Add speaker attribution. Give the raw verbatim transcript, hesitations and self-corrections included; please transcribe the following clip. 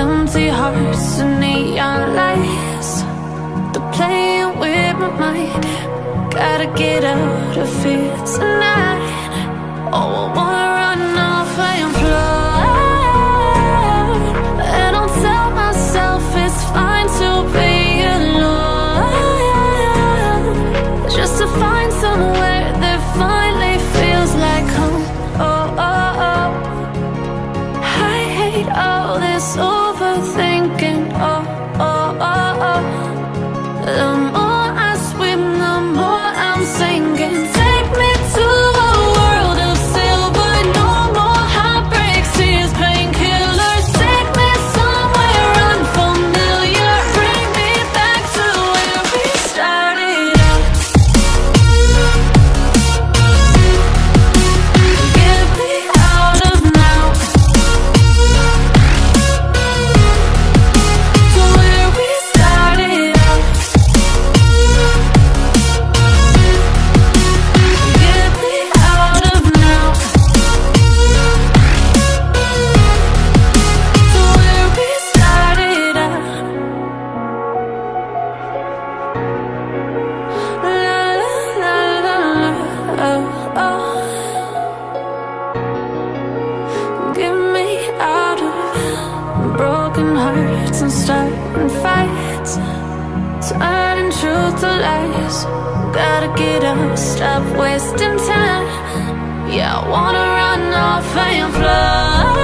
Speaker 1: empty hearts and neon lights. They're playing with my mind. Gotta get out of here tonight. Oh, I wanna run off and fly. And I'll tell myself it's fine to be alone, just to find somewhere that finally feels like home. Oh, oh, oh. I hate all this overthinking. Oh, oh, oh, oh. The more I swim, the more I'm sinking. Take me to a world of silver. No more heartbreaks, tears, painkillers. Take me somewhere unfamiliar. Bring me back to where we started out. Get me out of now, to where we started out. Get me out of now, to where we started out. La la la la, oh, oh. Get me out of broken hearts and starting fights, turning truth to lies. Gotta get up, stop wasting time. Yeah, I wanna run off and fly.